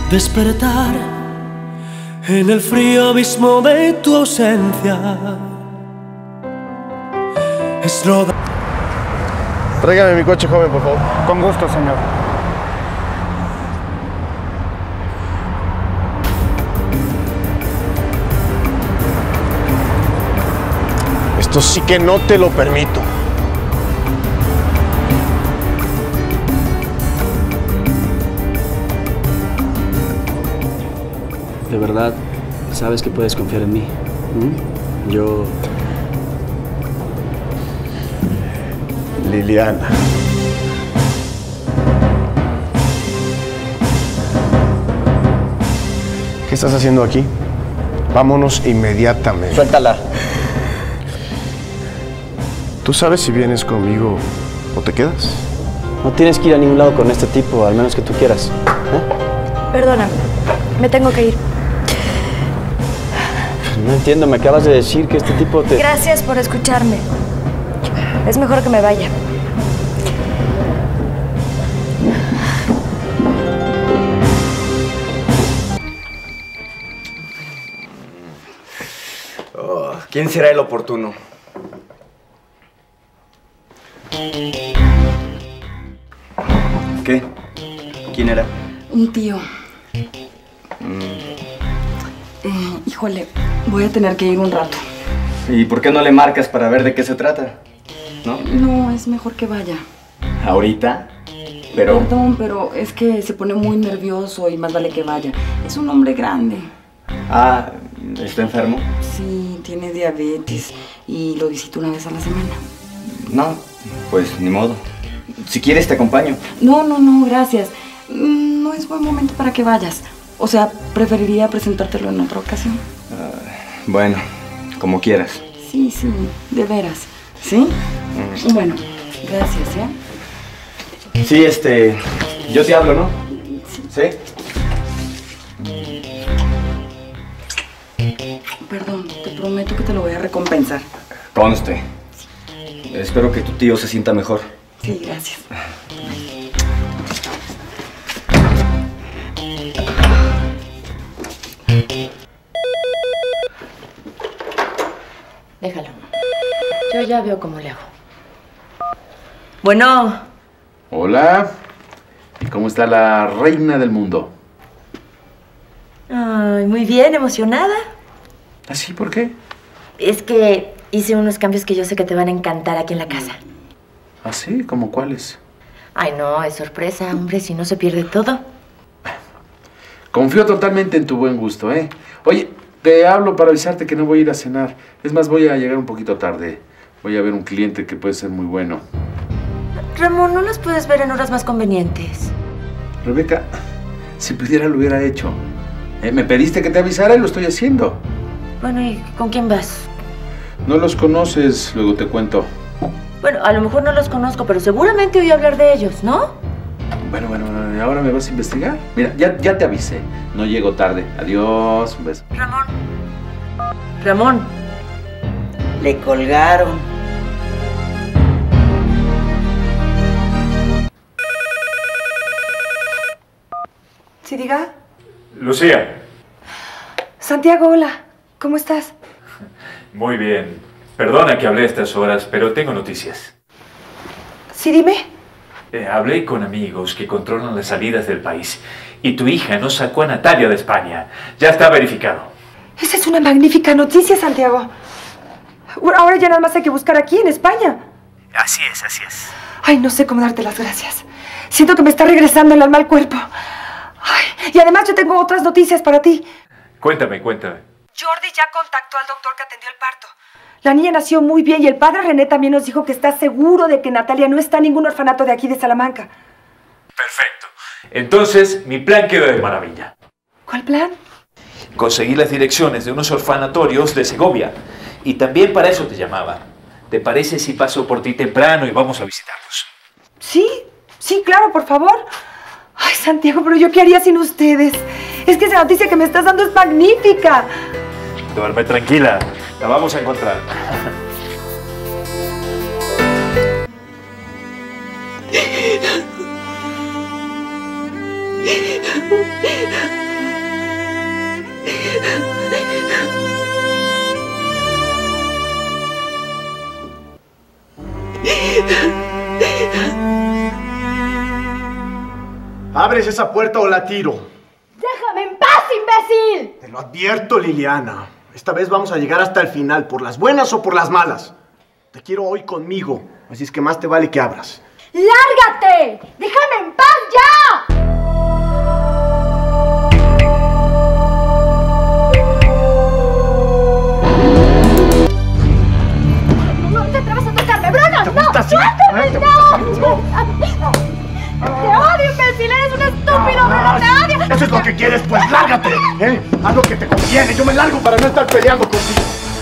Despertar en el frío abismo de tu ausencia es rodar. Tráigame mi coche, joven, por favor. Con gusto, señor. Esto sí que no te lo permito. De verdad, sabes que puedes confiar en mí. Yo... Liliana. ¿Qué estás haciendo aquí? Vámonos inmediatamente. Suéltala. ¿Tú sabes si vienes conmigo o te quedas? No tienes que ir a ningún lado con este tipo, al menos que tú quieras. Perdóname, me tengo que ir. No entiendo, me acabas de decir que este tipo te... Gracias por escucharme. Es mejor que me vaya. ¿Quién será el oportuno? ¿Qué? ¿Quién era? Un tío. Híjole, voy a tener que ir un rato. ¿Y por qué no le marcas para ver de qué se trata? ¿No? No, es mejor que vaya. ¿Ahorita? Pero... Perdón, pero es que se pone muy nervioso y más vale que vaya. Es un hombre grande. Ah, ¿está enfermo? Sí, tiene diabetes y lo visito una vez a la semana. No, pues ni modo. Si quieres te acompaño. No, gracias. No es buen momento para que vayas. O sea, preferiría presentártelo en otra ocasión. Bueno, como quieras. Sí, de veras. ¿Sí? Bueno, gracias, ¿eh? Sí, yo te hablo, ¿no? ¿Sí? Perdón, te prometo que te lo voy a recompensar. Conste. Espero que tu tío se sienta mejor. Sí, gracias. Déjalo. Yo ya veo cómo le hago. Bueno. Hola. ¿Y cómo está la reina del mundo? Ay, muy bien, emocionada. ¿Ah, sí? ¿Por qué? Es que hice unos cambios que yo sé que te van a encantar aquí en la casa. ¿Ah, sí? ¿Cómo cuáles? Ay, no, es sorpresa, hombre, si no se pierde todo. Confío totalmente en tu buen gusto, ¿eh? Oye, te hablo para avisarte que no voy a ir a cenar. Es más, voy a llegar un poquito tarde. Voy a ver un cliente que puede ser muy bueno. Ramón, ¿no los puedes ver en horas más convenientes? Rebeca, si pudiera lo hubiera hecho. Me pediste que te avisara y lo estoy haciendo. Bueno, ¿y con quién vas? No los conoces, luego te cuento. Bueno, a lo mejor no los conozco, pero seguramente oí hablar de ellos, ¿no? Bueno, ¿y ahora me vas a investigar? Mira, ya te avisé. No llego tarde. Adiós, un beso. Ramón. Le colgaron. ¿Sí, diga? Lucía. Santiago, hola. ¿Cómo estás? Muy bien. Perdona que hablé a estas horas, pero tengo noticias. Sí, dime. Hablé con amigos que controlan las salidas del país y tu hija nos sacó a Natalia de España. Ya está verificado. Esa es una magnífica noticia, Santiago. Ahora ya nada más hay que buscar aquí, en España. Así es, así es. Ay, no sé cómo darte las gracias. Siento que me está regresando el alma al cuerpo. Ay, y además yo tengo otras noticias para ti. Cuéntame. Jordi ya contactó al doctor que atendió el parto. La niña nació muy bien y el padre René también nos dijo que está seguro de que Natalia no está en ningún orfanato de aquí de Salamanca. Perfecto. Entonces, mi plan quedó de maravilla. ¿Cuál plan? Conseguí las direcciones de unos orfanatorios de Segovia. Y también para eso te llamaba. ¿Te parece si paso por ti temprano y vamos a visitarlos? Sí, claro, por favor. Ay, Santiago, pero ¿yo qué haría sin ustedes? Es que esa noticia que me estás dando es magnífica. Duerme tranquila. La vamos a encontrar. Abres esa puerta o la tiro. ¡Déjame en paz, imbécil! Te lo advierto, Liliana. Esta vez vamos a llegar hasta el final, por las buenas o por las malas. Te quiero hoy conmigo, así es que más te vale que abras. ¡Lárgate! ¡Déjame en paz ya! No te atrevas a tocarme, Bruno. ¿Te gusta así? ¡No! ¡Te odio, imbécil! ¡Eres un estúpido, Bruno! ¡Te odio! ¿Eso es lo que quieres? Pues lárgate, ¿eh? Haz lo que te conviene. Yo me largo para no estar peleando contigo.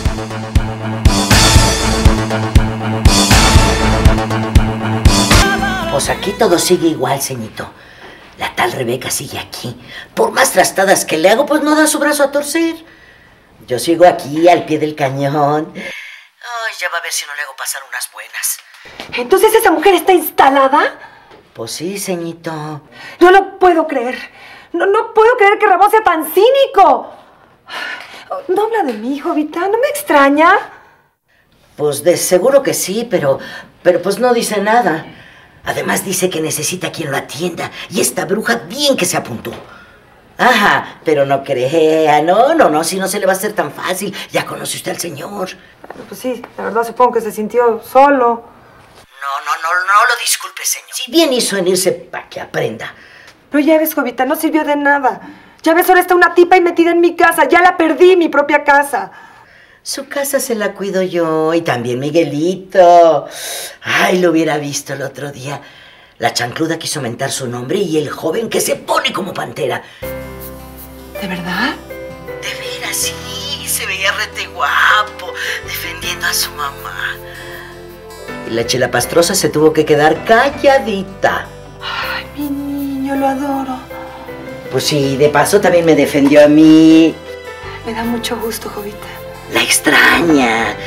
Pues aquí todo sigue igual, ceñito. La tal Rebeca sigue aquí. Por más trastadas que le hago, pues no da su brazo a torcer. Yo sigo aquí, al pie del cañón. Ay, ya va a ver si no le hago pasar unas buenas. ¿Entonces esa mujer está instalada? Pues sí, ceñito. No lo puedo creer. No puedo creer que Ramón sea tan cínico. No habla de mí, Jovita. ¿No me extraña? Pues de seguro que sí, pero pues no dice nada. Además dice que necesita quien lo atienda. Y esta bruja bien que se apuntó. Ajá, pero no crea, no, si no se le va a hacer tan fácil. Ya conoce usted al señor. Pues sí, la verdad supongo que se sintió solo. No lo disculpe, señor. Si bien hizo en irse para que aprenda. Pero ya ves, Jovita, no sirvió de nada. Ya ves, ahora está una tipa y metida en mi casa. Ya la perdí, mi propia casa. Su casa se la cuido yo y también Miguelito. Ay, lo hubiera visto el otro día. La chancluda quiso mentar su nombre y el joven que se pone como pantera. ¿De verdad? De veras, sí. Se veía rete guapo, defendiendo a su mamá. Y la chilapastrosa se tuvo que quedar calladita. Ay, mi niño, lo adoro. Pues sí, de paso también me defendió a mí. Me da mucho gusto, Jovita. La extraña.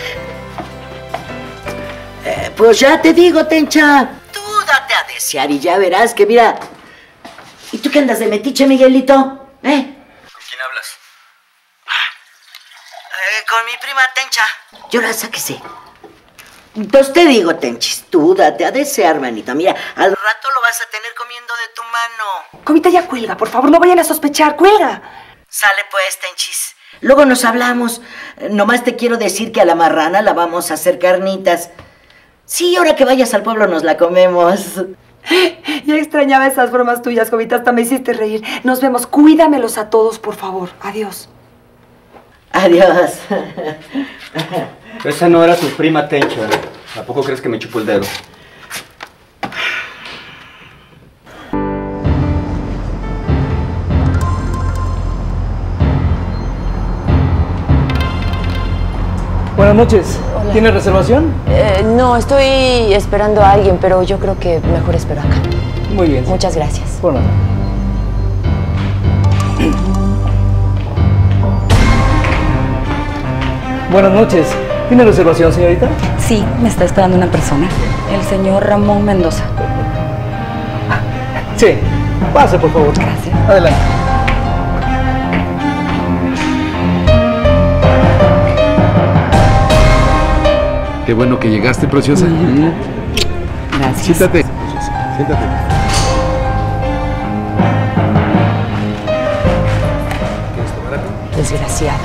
Pues ya te digo, Tencha. Tú date a desear y ya verás que mira. ¿Y tú qué andas de metiche, Miguelito? ¿Con quién hablas? Con mi prima Tencha. Yo la sáquese. Entonces te digo, Tenchis, tú date a desear, manito. Mira, al rato lo vas a tener comiendo de tu mano. Jovita, ya cuelga, por favor, no vayan a sospechar, cuelga. Sale pues, Tenchis. Luego nos hablamos. Nomás te quiero decir que a la marrana la vamos a hacer carnitas. Sí, ahora que vayas al pueblo nos la comemos. Ya extrañaba esas bromas tuyas, Jovita, hasta me hiciste reír. Nos vemos, cuídamelos a todos, por favor. Adiós. Adiós. Esa no era tu prima Tencha. ¿A poco crees que me chupó el dedo? Buenas noches. Hola. ¿Tiene reservación? No, estoy esperando a alguien, pero yo creo que mejor espero acá. Muy bien. Muchas gracias. Por nada. Buenas noches. ¿Tiene reservación, señorita? Sí, me está esperando una persona. El señor Ramón Mendoza. Sí. Pase, por favor. Gracias. Adelante. Qué bueno que llegaste, preciosa. Gracias. Siéntate. Siéntate. ¿Quieres tomar algo? Desgraciado.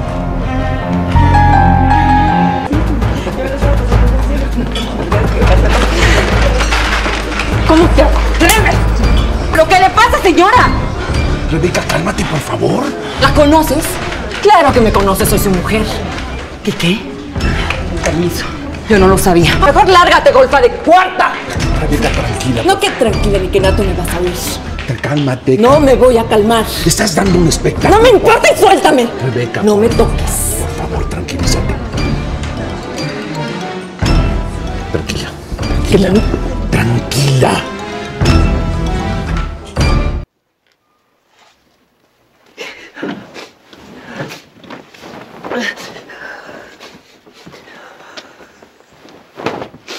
¿Cómo te atreves? ¿Pero qué le pasa, señora? Rebeca, cálmate, por favor. ¿La conoces? Claro que me conoces, soy su mujer. ¿Y qué? Permiso. Yo no lo sabía. Mejor lárgate, golfa de cuarta. Rebeca, tranquila. No, que tranquila ni que nato me vas a oír. Cálmate. No me voy a calmar. Te estás dando un espectáculo. No me importa y suéltame. Rebeca. No me toques. Por favor, tranquilízate. Tranquila. Tranquila. Tranquila.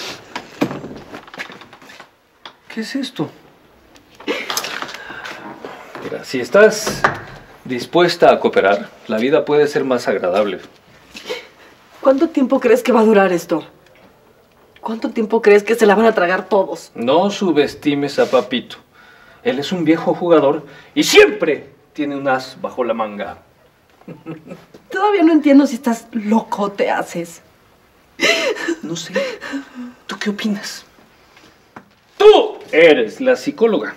¿Qué es esto? Mira, si estás dispuesta a cooperar, la vida puede ser más agradable. ¿Cuánto tiempo crees que va a durar esto? ¿Cuánto tiempo crees que se la van a tragar todos? No subestimes a Papito. Él es un viejo jugador y siempre tiene un as bajo la manga. Todavía no entiendo si estás loco o te haces. No sé. ¿Tú qué opinas? ¡Tú eres la psicóloga!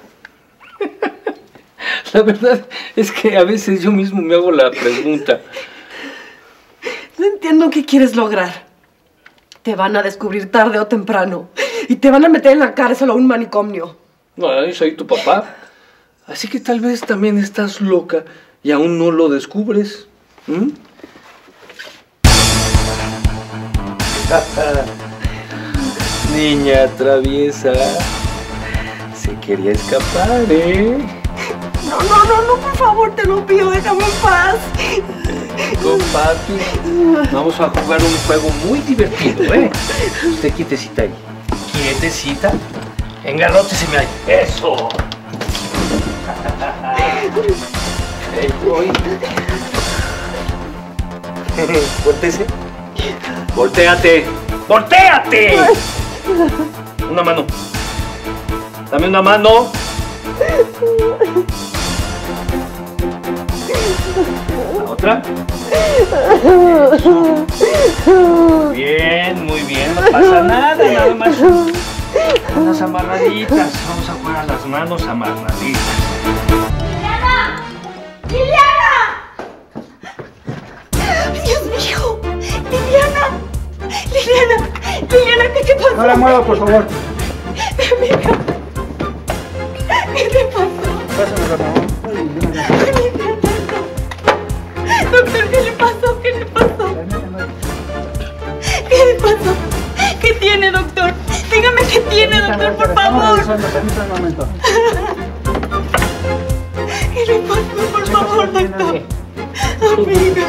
La verdad es que a veces yo mismo me hago la pregunta. No entiendo qué quieres lograr. Te van a descubrir tarde o temprano y te van a meter en la cárcel o un manicomio. Ay, soy tu papá. Así que tal vez también estás loca y aún no lo descubres. Niña traviesa. Se quería escapar, ¿eh? No, por favor, te lo pido, déjame en paz. Con papi. Vamos a jugar un juego muy divertido, ¿eh? Usted quietecita ahí. Quietecita. Engarróteseme ahí. ¡Eso! Ahí voy. Voltéese. Voltéate. ¡Voltéate! Una mano. Dame una mano. La otra. Eso. Muy bien, no pasa nada más. Unas amarraditas. Vamos a jugar a las manos amarraditas. ¡Liliana! ¡Liliana! ¡Dios mío! ¡Liliana! ¡Liliana, qué te pasó! No la mueva, por favor. Amiga, ¿qué te pasó? Pásame, por favor. Doctor, ¿qué le pasó? ¿Qué le pasó? ¿Qué le pasó? ¿Qué tiene, doctor? Dígame qué tiene, doctor, por favor. Permítame un momento. ¿Qué le pasó, por favor, doctor? Amiga.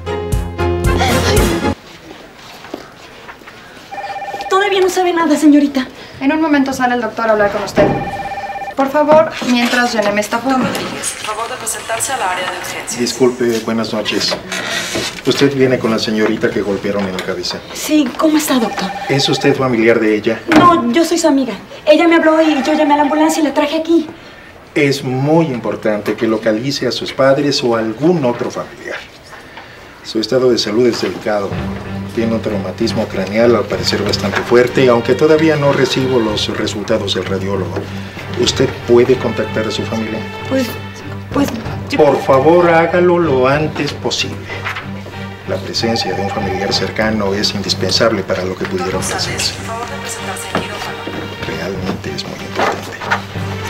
Todavía no sabe nada, señorita. En un momento sale el doctor a hablar con usted. Por favor, mientras lléneme esta forma. Por favor de presentarse al área de urgencias. Disculpe, buenas noches. Usted viene con la señorita que golpearon en la cabeza. Sí, ¿cómo está, doctor? ¿Es usted familiar de ella? No, yo soy su amiga. Ella me habló y yo llamé a la ambulancia y la traje aquí. Es muy importante que localice a sus padres o a algún otro familiar. Su estado de salud es delicado. Tiene un traumatismo craneal, al parecer bastante fuerte, aunque todavía no recibo los resultados del radiólogo. ¿Usted puede contactar a su familia? Pues... Por favor, hágalo lo antes posible. La presencia de un familiar cercano es indispensable para lo que pudiera pasarse. Por favor de presentarse al quirófano. Realmente es muy importante.